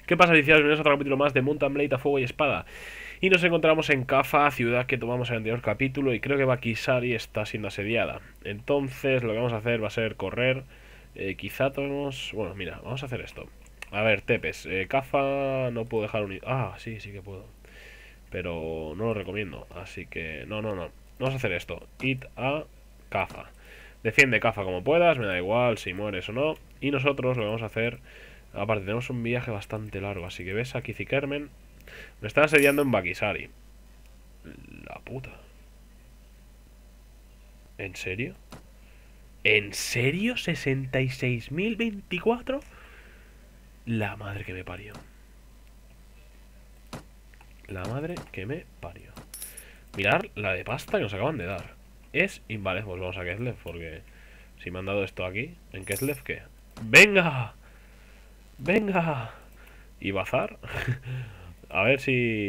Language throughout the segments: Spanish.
¿Qué pasa, iniciados? Bienvenidos a otro capítulo más de Mountain Blade a fuego y espada. Y nos encontramos en Cafa, ciudad que tomamos en el anterior capítulo, y creo que Bakisari está siendo asediada. Entonces lo que vamos a hacer va a ser correr. Quizá tomemos... Bueno, mira, vamos a hacer esto. A ver, Tepes, Cafa no puedo dejar un... Ah, sí, sí que puedo. Pero no lo recomiendo, así que... No, no, no. Vamos a hacer esto. Id a Cafa. Defiende Cafa como puedas, me da igual si mueres o no. Y nosotros lo que vamos a hacer... Aparte, tenemos un viaje bastante largo, así que ves a Kizikermen. Me están asediando en Bakisari. La puta. ¿En serio? ¿En serio? ¿66.024? La madre que me parió. La madre que me parió. Mirar la de pasta que nos acaban de dar. Es invale. Pues vamos a Keslev, porque si me han dado esto aquí. ¿En Keslev qué? ¡Venga! ¡Venga! ¿Y Bazar? A ver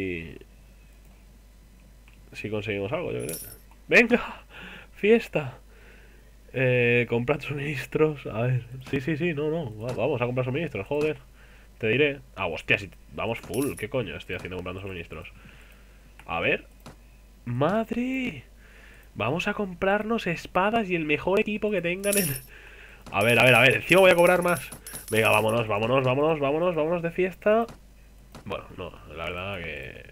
si conseguimos algo, yo creo. ¡Venga! ¡Fiesta! Comprad suministros. A ver. Sí, sí, sí, no, no. Vamos a comprar suministros, joder. Te diré. Ah, hostia, si vamos full. ¿Qué coño estoy haciendo comprando suministros? A ver. ¡Madre! Vamos a comprarnos espadas y el mejor equipo que tengan en... A ver, a ver, a ver. Encima voy a cobrar más. Venga, vámonos, vámonos, vámonos, vámonos, vámonos de fiesta. Bueno, no, la verdad que...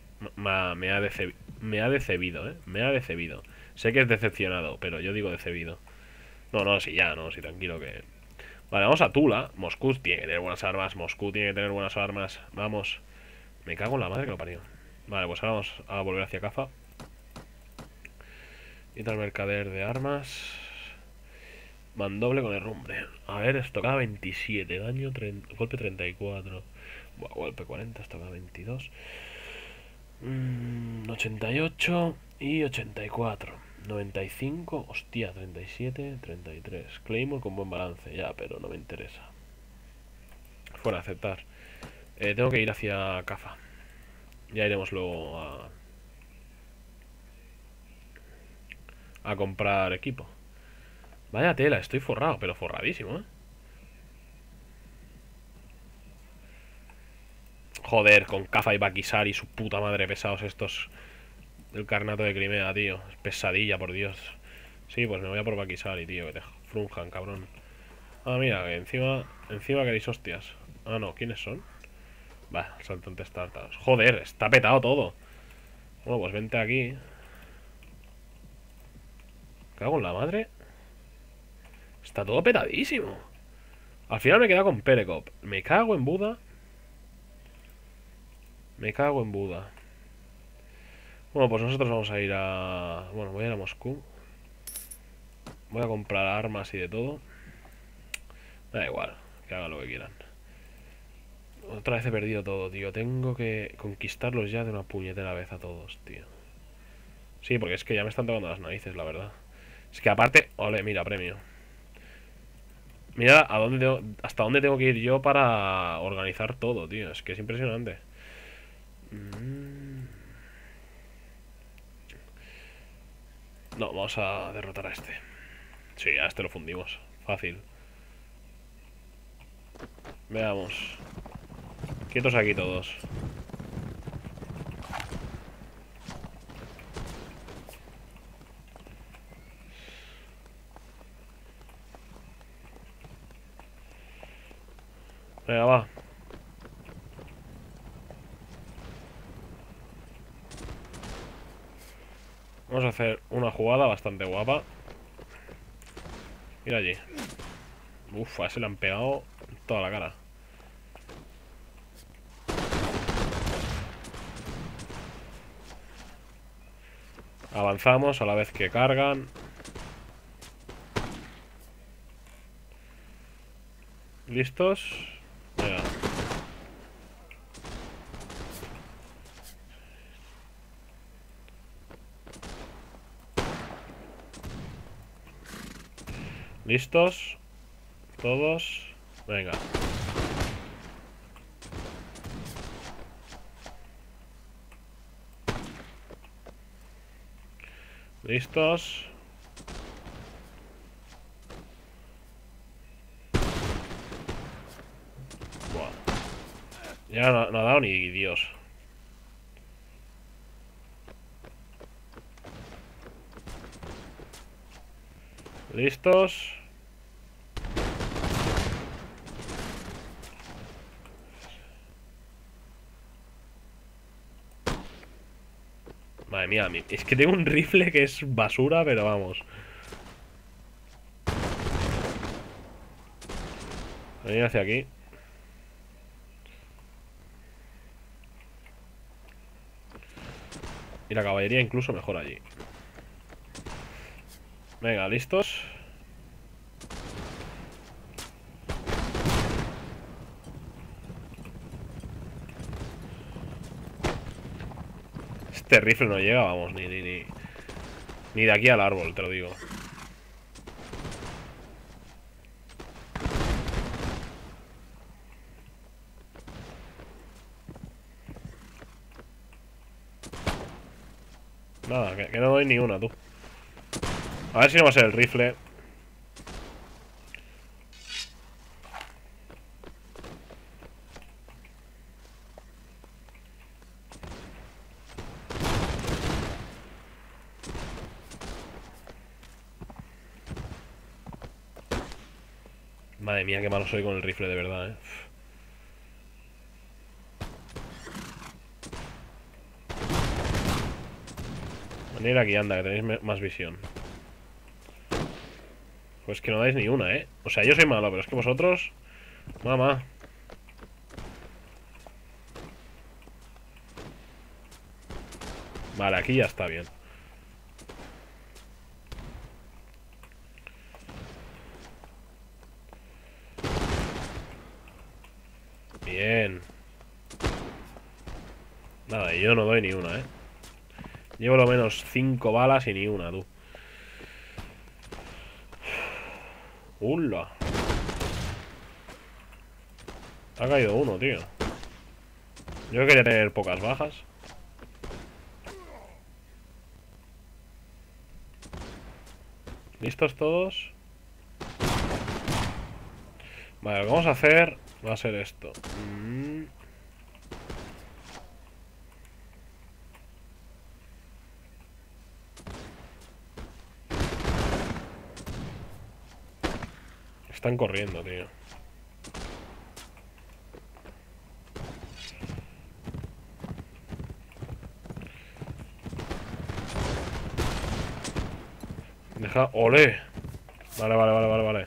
Me ha decebido, ¿eh? Me ha decebido. Sé que es decepcionado, pero yo digo decebido. No, no, sí, ya, no, sí, tranquilo que... Vale, vamos a Tula. Moscú tiene que tener buenas armas. Moscú tiene que tener buenas armas. Vamos. Me cago en la madre que lo parió. Vale, pues ahora vamos a volver hacia Cafa. Y tal mercader de armas. Mandoble con herrumbre. A ver, estocada 27. Daño, golpe 34. Buah, golpe 40, estocada 22. 88 y 84. 95, hostia, 37, 33. Claymore con buen balance, ya, pero no me interesa. Fuera, aceptar. Tengo que ir hacia Cafa. Ya iremos luego a comprar equipo. Vaya tela, estoy forrado, pero forradísimo, ¿eh? Joder, con Cafa y Bakisar y su puta madre pesados estos del Carnato de Crimea, tío. Es pesadilla, por Dios. Sí, pues me voy a por Bakisari, tío, que te frunjan, cabrón. Ah, mira, que encima queréis hostias. Ah, no, ¿quiénes son? Va, saltantes tártaros. Joder, está petado todo. Bueno, pues vente aquí. Cago en la madre. Está todo petadísimo. Al final me he quedado con Perekop. Me cago en Buda. Me cago en Buda. Bueno, pues nosotros vamos a ir a... Bueno, voy a ir a Moscú. Voy a comprar armas y de todo. Da igual, que hagan lo que quieran. Otra vez he perdido todo, tío. Tengo que conquistarlos ya de una puñetera vez a todos, tío. Sí, porque es que ya me están tocando las narices, la verdad. Es que aparte... Ole, mira, premio. Mira hasta dónde tengo que ir yo para organizar todo, tío. Es que es impresionante. No, vamos a derrotar a este. Sí, a este lo fundimos. Fácil. Veamos. Quietos aquí todos. Venga, va. Vamos a hacer una jugada bastante guapa. Mira allí. Uf, a ese le han pegado toda la cara. Avanzamos a la vez que cargan. ¿Listos? Venga. ¿Listos? Todos. Venga. ¿Listos? Buah. Ya no ha dado ni Dios. ¿Listos? Madre mía, es que tengo un rifle que es basura, pero vamos. Venir hacia aquí. Y la caballería incluso mejor allí. Venga, ¿listos? Este rifle no llega, vamos, ni de aquí al árbol, te lo digo. Nada, que no doy ni una, tú. A ver si no va a ser el rifle. Madre mía, qué malo soy con el rifle, de verdad, Venid aquí, anda, que tenéis más visión. Pues que no dais ni una, O sea, yo soy malo, pero es que vosotros... Mamá. Vale, aquí ya está bien. Bien. Nada, y yo no doy ni una, Llevo lo menos 5 balas y ni una, tú. ¡Hula! Ha caído uno, tío. Yo quería tener pocas bajas. ¿Listos todos? Vale, lo que vamos a hacer va a ser esto. Están corriendo, tío. Deja... ¡Ole! Vale. Vale,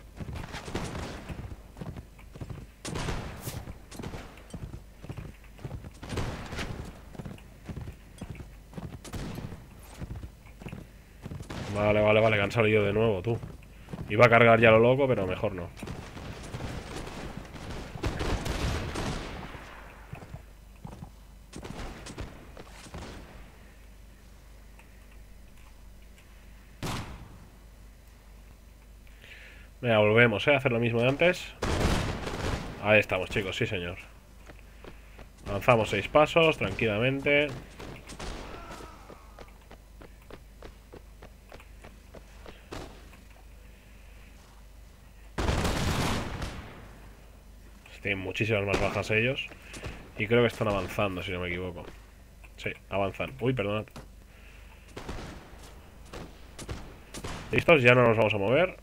que han salido de nuevo, tú. Iba a cargar ya lo loco, pero mejor no. Venga, volvemos, a hacer lo mismo de antes. Ahí estamos, chicos, sí señor. Avanzamos 6 pasos, tranquilamente. Tienen muchísimas más bajas ellos. Y creo que están avanzando, si no me equivoco. Sí, avanzan. Uy, perdonad. ¿Listos? Ya no nos vamos a mover.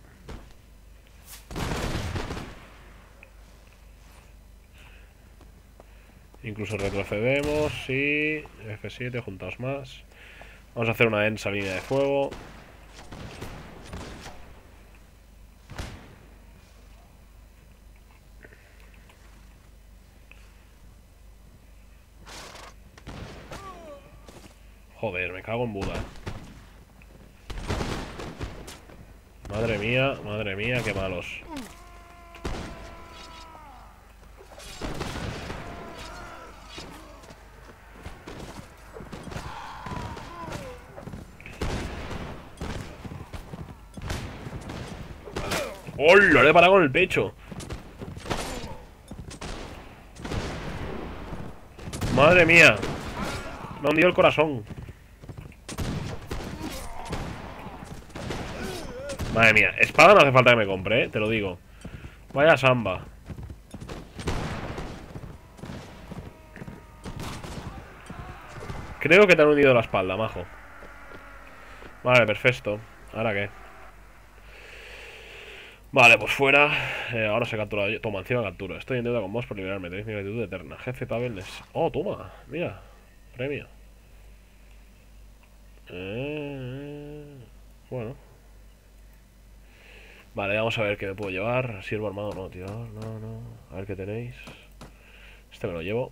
Incluso retrocedemos y... F7, juntaos más. Vamos a hacer una densa línea de fuego. Joder, me cago en Buda. Madre mía, qué malos. ¡Hola! Le he parado con el pecho. Madre mía. Me ha hundido el corazón. Madre mía. Espada no hace falta que me compre, te lo digo. Vaya samba. Creo que te han hundido la espalda, majo. Vale, perfecto. ¿Ahora qué? Vale, pues fuera. Ahora se captura yo. Toma, encima capturo. Estoy en deuda con vos por liberarme. Tenéis mi gratitud eterna. Jefe Pavel. Oh, toma. Mira. Premio. Bueno. Vale, vamos a ver qué me puedo llevar. Siervo armado, no, tío. No, no. A ver qué tenéis. Este me lo llevo.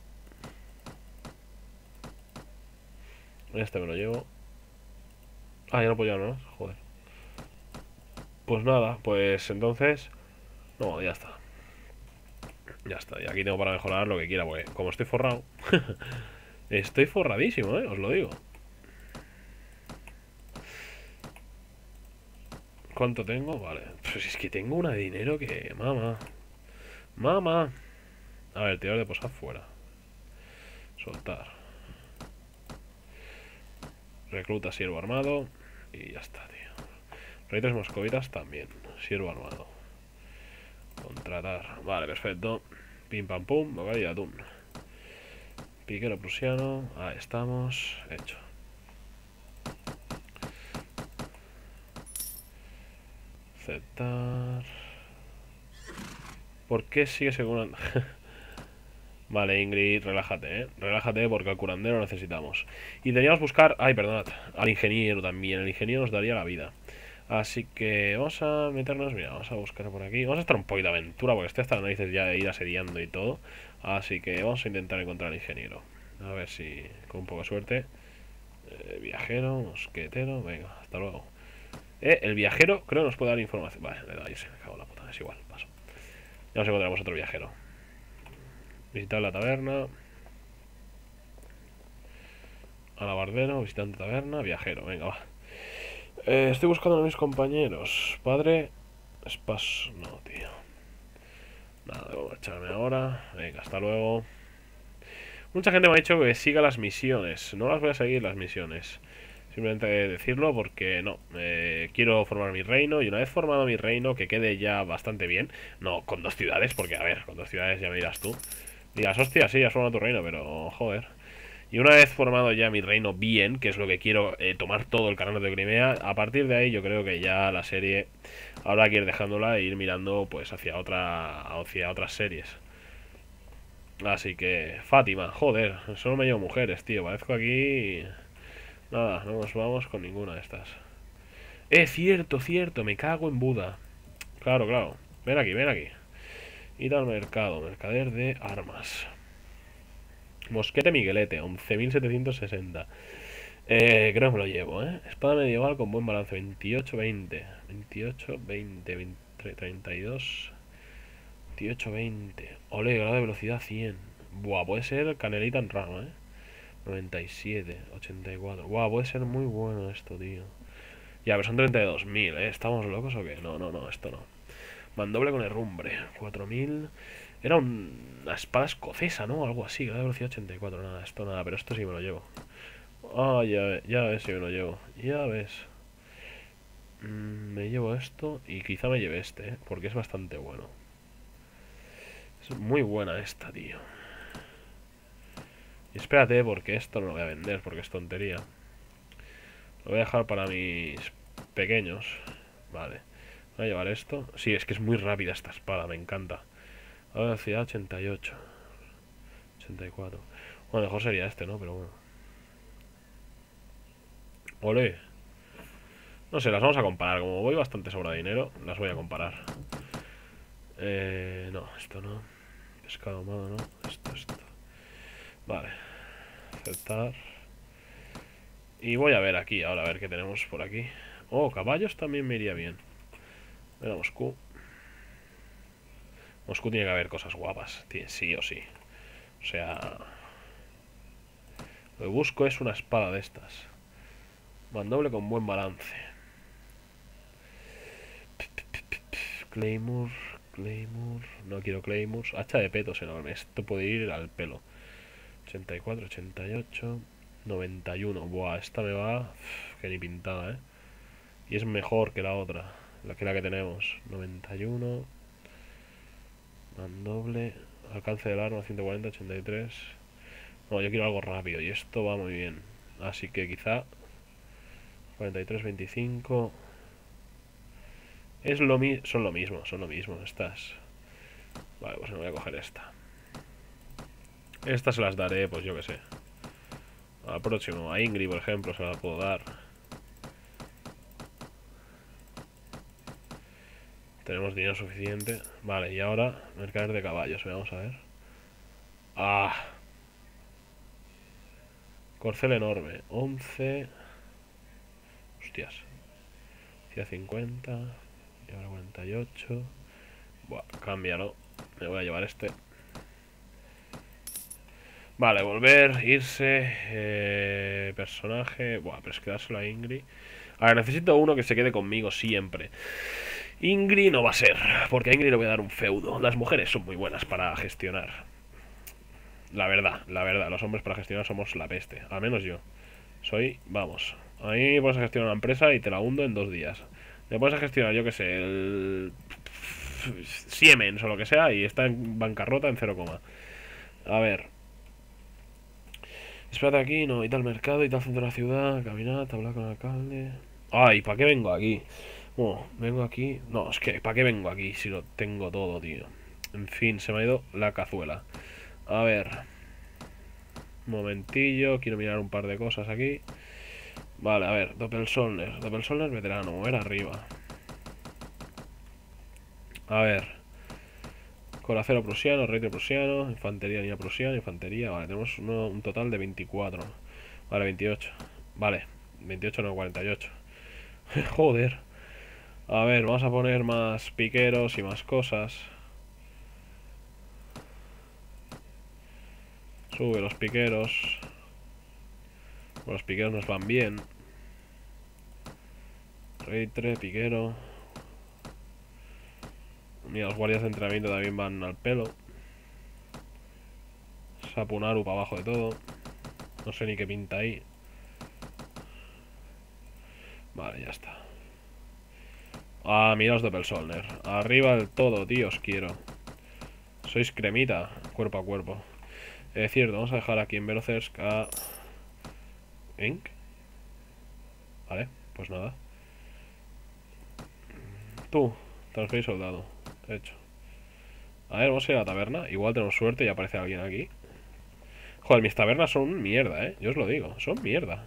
Este me lo llevo. Ah, ya no puedo llevarlo, ¿no? Joder. Pues nada, pues entonces... No, ya está. Ya está. Y aquí tengo para mejorar lo que quiera, porque como estoy forrado... Estoy forradísimo, os lo digo. ¿Cuánto tengo? Vale. Pues es que tengo una de dinero que... Mamá. Mamá. A ver, tirar de posar fuera. Soltar. Recluta siervo armado. Y ya está, tío. Reyes moscovitas también. Siervo armado. Contratar. Vale, perfecto. Pim pam pum. Bocadillo de atún. Piquero prusiano. Ahí estamos. Hecho. Aceptar. ¿Por qué sigue según... Vale, Ingrid, relájate, Relájate porque al curandero necesitamos. Y teníamos que buscar... Ay, perdonad. Al ingeniero también. El ingeniero nos daría la vida. Así que vamos a meternos... Mira, vamos a buscar por aquí. Vamos a estar un poquito de aventura porque estoy hasta las narices ya de ir asediando y todo. Así que vamos a intentar encontrar al ingeniero. A ver si con un poco de suerte. Viajero, mosquetero... Venga, hasta luego. El viajero creo que nos puede dar información. Vale, le da irse. Me cago en la puta. Es igual, paso. Ya nos encontramos otro viajero. Visitar la taberna. Alabardero, visitante taberna, viajero. Venga, va. Estoy buscando a mis compañeros. Padre. Spas. No, tío. Nada, debo marcharme ahora. Venga, hasta luego. Mucha gente me ha dicho que siga las misiones. No las voy a seguir las misiones. Simplemente decirlo porque no. Quiero formar mi reino. Y una vez formado mi reino, que quede ya bastante bien. No con 2 ciudades, porque a ver, con 2 ciudades ya me dirás tú. Dirás, hostia, sí, has formado tu reino, pero joder. Y una vez formado ya mi reino bien, que es lo que quiero, tomar todo el canal de Crimea, a partir de ahí yo creo que ya la serie habrá que ir dejándola e ir mirando pues hacia otras series. Así que, Fátima, joder, solo me llevo mujeres, tío, parezco aquí... Nada, no nos vamos con ninguna de estas. Cierto, cierto, me cago en Buda. Claro, claro, ven aquí, ven aquí. Ir al mercado, mercader de armas. Mosquete Miguelete, 11.760. Creo que me lo llevo, Espada medieval con buen balance, 28-20. 28-20, 32. 28-20. Ole, grado de velocidad 100. Buah, puede ser canelita en rama, 97, 84. Buah, puede ser muy bueno esto, tío. Ya, pero son 32.000, ¿Estamos locos o qué? No, no, no, esto no. Mandoble con herrumbre, 4.000. Era una espada escocesa, ¿no? Algo así, grado de velocidad 84. Nada, esto nada, pero esto sí me lo llevo. Ah, ya ves si me lo llevo. Ya ves. Me llevo esto y quizá me lleve este, porque es bastante bueno. Es muy buena esta, tío. Y espérate, porque esto no lo voy a vender, porque es tontería. Lo voy a dejar para mis pequeños. Vale. Voy a llevar esto. Sí, es que es muy rápida esta espada, me encanta. A velocidad 88. 84. Bueno, mejor sería este, ¿no? Pero bueno. Ole. No sé, las vamos a comparar. Como voy bastante sobra de dinero, las voy a comparar. No, esto no. Pescado ahumado, no. Esto. Vale. Aceptar. Y voy a ver aquí, ahora a ver qué tenemos por aquí. Oh, caballos también me iría bien. Mira, Moscú. Moscú tiene que haber cosas guapas, sí o sí. O sea, lo que busco es una espada de estas. Mandoble con buen balance. Claymore. No quiero Claymores. Hacha de petos enorme. Esto puede ir al pelo. 84, 88, 91. Buah, esta me va... que ni pintada, Y es mejor que la otra. La que tenemos. 91. Mandoble. Alcance del arma 140, 83. No, yo quiero algo rápido y esto va muy bien. Así que quizá 43-25. Son lo mismo estas. Vale, pues me voy a coger esta. Estas se las daré, pues yo que sé. Al próximo, a Ingrid, por ejemplo, se la puedo dar. Tenemos dinero suficiente. Vale, y ahora, mercader de caballos, vamos a ver. Ah, corcel enorme. 11. Hostias. Hacía 50. Y ahora 48. Buah, cámbialo. Me voy a llevar este. Vale, volver, irse. Personaje. Buah, pero es que dárselo a Ingrid. A ver, necesito uno que se quede conmigo siempre. Ingrid no va a ser, porque a Ingrid le voy a dar un feudo. Las mujeres son muy buenas para gestionar. La verdad, los hombres para gestionar somos la peste. Al menos yo. Soy, vamos. A mí puedes gestionar una empresa y te la hundo en 2 días. Me puedes gestionar, yo que sé, el Siemens o lo que sea y está en bancarrota en 0, a ver. Espérate aquí, no, y tal mercado, y tal centro de la ciudad, caminata, hablar con el alcalde. Ay, ¿para qué vengo aquí? Bueno, vengo aquí. No, es que, ¿para qué vengo aquí si lo tengo todo, tío? En fin, se me ha ido la cazuela. A ver. Un momentillo, quiero mirar un par de cosas aquí. Vale, a ver, Doppelsolner. Doppelsolner veterano, mover arriba. A ver. Coracero prusiano, rey prusiano, infantería, niña prusiana, infantería. Vale, tenemos un total de 24. Vale, 28. Vale, 28 no, 48. Joder. A ver, vamos a poner más piqueros y más cosas. Sube los piqueros. Los piqueros nos van bien. Reitre, piquero. Mira, los guardias de entrenamiento también van al pelo. Sapunaru para abajo de todo. No sé ni qué pinta ahí. Vale, ya está. Ah, miraos de Doppelsolner. Arriba del todo, tío, os quiero. Sois cremita, cuerpo a cuerpo. Es cierto, vamos a dejar aquí en Velocersk a... Ink. Vale, pues nada. Tú, transferir soldado. Hecho. A ver, vamos a ir a la taberna. Igual tenemos suerte y aparece alguien aquí. Joder, mis tabernas son mierda, Yo os lo digo, son mierda.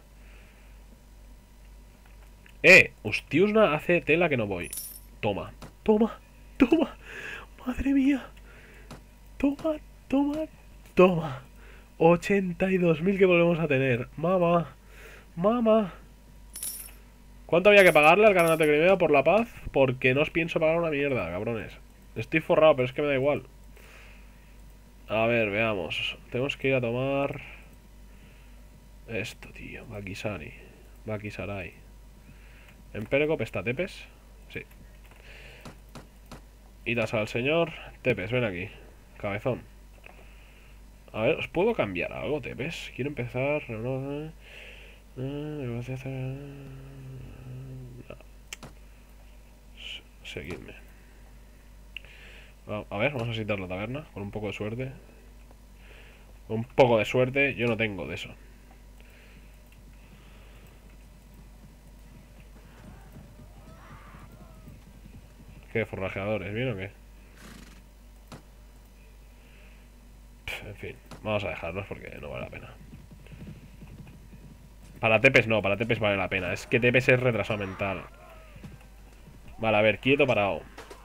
Ustiusna hace tela que no voy. Toma, toma, toma. Madre mía. Toma, toma, toma. 82.000 que volvemos a tener. Mamá, mamá. ¿Cuánto había que pagarle al Carnato de Crimea por la paz? Porque no os pienso pagar una mierda, cabrones. Estoy forrado, pero es que me da igual. A ver, veamos. Tenemos que ir a tomar... Esto, tío. Bakisari. Bakisarai. ¿En Perekop está Tepes? Sí. Iras al señor. Tepes, ven aquí. Cabezón. A ver, ¿os puedo cambiar algo, Tepes? Quiero empezar... Seguidme. A ver, vamos a visitar la taberna. Con un poco de suerte. Con un poco de suerte, yo no tengo de eso. ¿Qué forrajeadores? ¿Bien o qué? En fin, vamos a dejarlos porque no vale la pena. Para Tepes no, para Tepes vale la pena. Es que Tepes es retrasado mental. Vale, a ver, quieto, parado.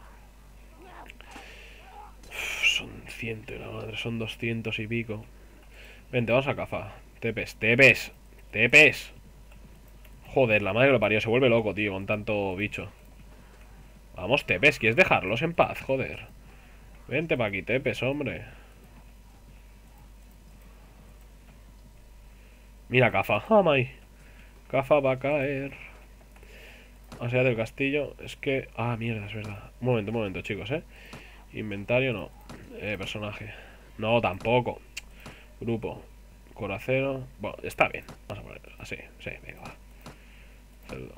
Son 100 y la madre, son 200 y pico. Vente, vamos a cazar. Tepes, Tepes, Tepes. Joder, la madre que lo parió, se vuelve loco, tío, con tanto bicho. Vamos, Tepes, ¿quieres dejarlos en paz? Joder. Vente pa' aquí, Tepes, hombre. Mira, Cafa. ¡Amay! Cafa va a caer. Hacia del castillo. Es que... Ah, mierda, es verdad. Un momento, chicos, Inventario no. Personaje. No, tampoco. Grupo. Coracero. Bueno, está bien. Vamos a poner así. Sí, venga, va. Cerdo.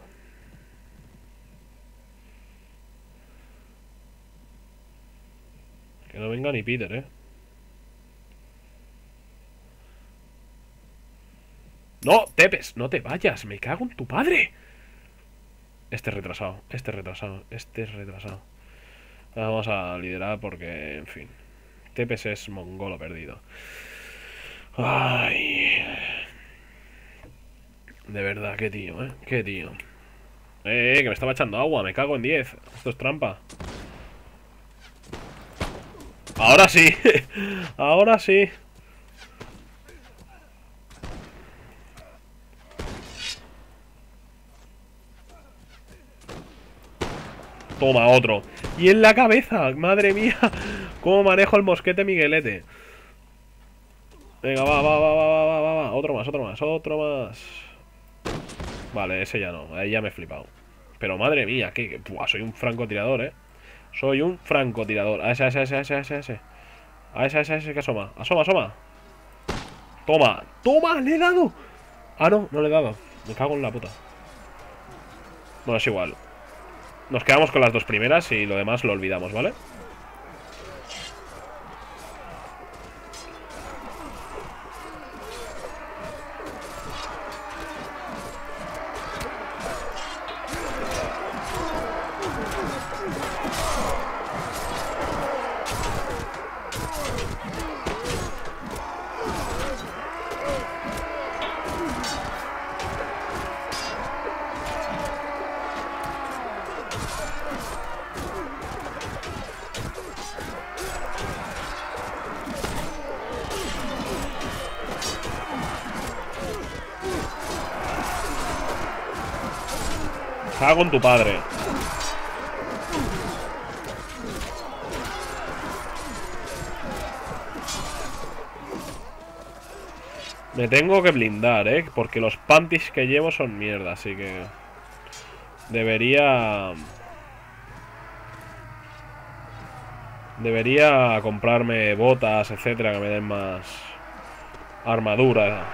Que no venga ni Peter, No, Tepes, no te vayas. Me cago en tu padre. Este es retrasado, este es retrasado, este es retrasado. Vamos a liderar porque, en fin. Tepes es mongolo perdido. Ay. De verdad, qué tío, qué tío. Que me estaba echando agua, me cago en 10. Esto es trampa. Ahora sí. Ahora sí. Toma, otro. Y en la cabeza, madre mía. Cómo manejo el mosquete Miguelete. Venga, va. Otro más, otro más, otro más. Vale, ese ya no. Ahí ya me he flipado. Pero madre mía, que... Buah, soy un francotirador, Soy un francotirador. A ese, a ese, a ese, a ese, a ese, a ese. A ese, a ese, a ese que asoma. Asoma, asoma. Toma, toma, le he dado. Ah, no, no le he dado. Me cago en la puta. Bueno, es igual. Nos quedamos con las dos primeras y lo demás lo olvidamos, ¿vale? Cago en tu padre. Me tengo que blindar, porque los panties que llevo son mierda, así que... Debería comprarme botas, etcétera, que me den más armadura.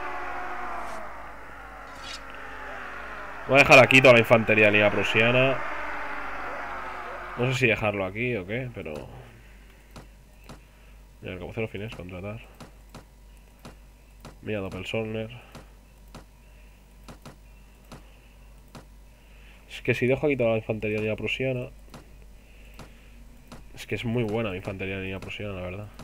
Voy a dejar aquí toda la infantería de línea prusiana. No sé si dejarlo aquí o qué, pero... Mira, el cabocero finés, contratar. Mira, Doppelsolner. Es que si dejo aquí toda la infantería de línea prusiana... Es que es muy buena mi infantería de línea prusiana, la verdad.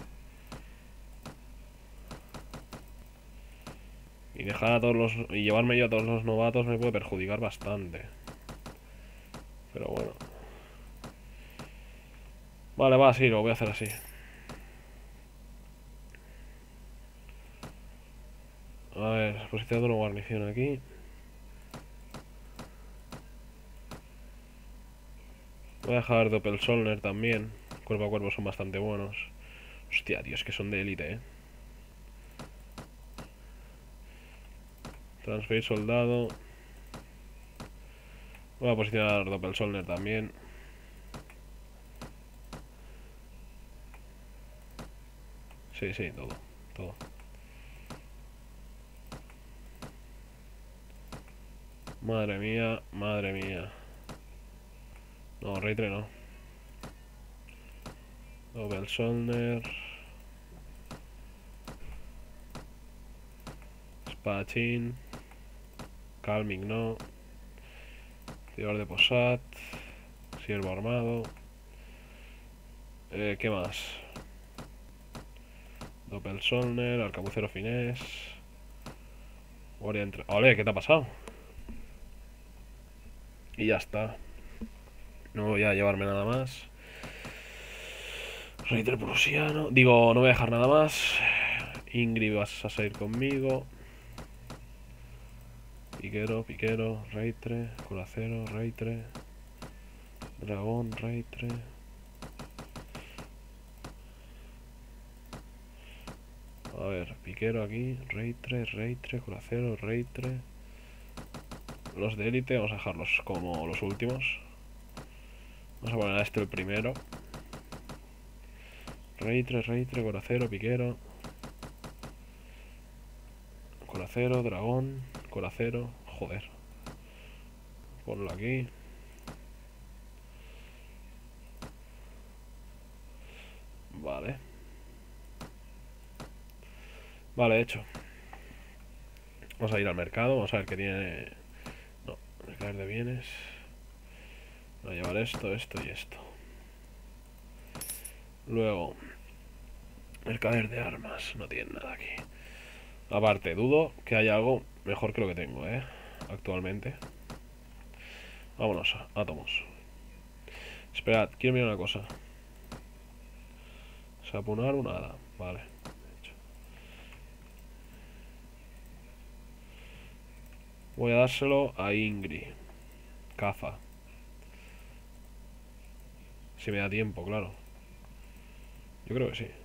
Y dejar a todos los... Y llevarme yo a todos los novatos me puede perjudicar bastante. Pero bueno. Vale, va, sí, lo voy a hacer así. A ver, posicionando una guarnición aquí. Voy a dejar Doppelsolner también. Cuerpo a cuerpo son bastante buenos. Hostia, tío, es que son de élite, Transferir soldado. Voy a posicionar Doppelsolner también. Sí, sí, todo. Todo. Madre mía, madre mía. No, Reitre no. Doppelsolner. Espadachín. Calming no. Tirador de Posat. Siervo armado. ¿Qué más? Doppelsolner, arcabucero finés. Guardia entre... ¡Ole! ¿Qué te ha pasado? Y ya está. No voy a llevarme nada más. Reiter prusiano. Digo, no voy a dejar nada más. Ingrid, vas a salir conmigo. Piquero, Piquero, Reitre, Curacero, Reitre. Dragón, Reitre. A ver, Piquero aquí, Reitre, Reitre, Curacero, Reitre. Los de élite vamos a dejarlos como los últimos. Vamos a poner a este el primero. Reitre, Reitre, Curacero, Piquero. Curacero, Dragón, Curacero. Joder. Ponlo aquí. Vale. Vale, hecho. Vamos a ir al mercado, vamos a ver qué tiene. No, mercader de bienes. Voy a llevar esto, esto y esto. Luego, mercader de armas. No tiene nada aquí. Aparte, dudo que haya algo mejor que lo que tengo, actualmente. Vámonos, átomos. Esperad, quiero mirar una cosa. Sapunar una hada, vale. Voy a dárselo a Ingrid. Caza. Si me da tiempo, claro. Yo creo que sí.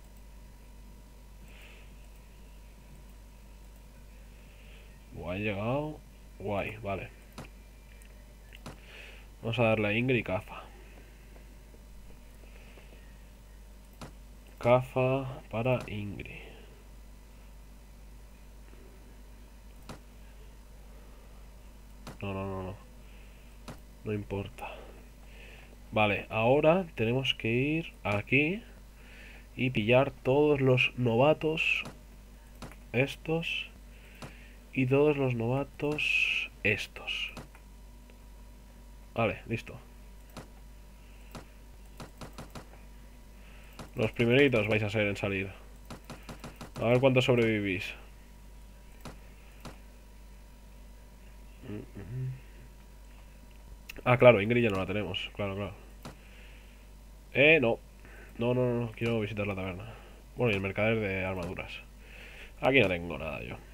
Guay, llegado. Guay, vale. Vamos a darle a Ingrid caza. Caza para Ingrid. No, no, no, no. No importa. Vale, ahora tenemos que ir aquí y pillar todos los novatos estos y todos los novatos estos. Vale, listo. Los primeritos vais a ser en salir. A ver cuánto sobrevivís. Ah, claro, Ingrid ya no la tenemos. Claro, claro. No. No, no, no, no. Quiero visitar la taberna. Bueno, y el mercader de armaduras. Aquí no tengo nada yo.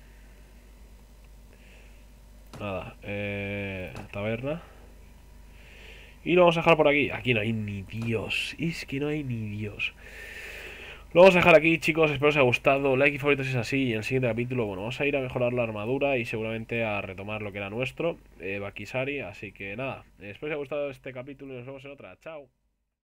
Nada. Taberna. Y lo vamos a dejar por aquí. Aquí no hay ni Dios. Es que no hay ni Dios. Lo vamos a dejar aquí, chicos. Espero os haya gustado. Like y favoritos si es así. Y en el siguiente capítulo, bueno, vamos a ir a mejorar la armadura y seguramente a retomar lo que era nuestro, Bakisari. Así que nada, espero os haya gustado este capítulo y nos vemos en otra. Chao.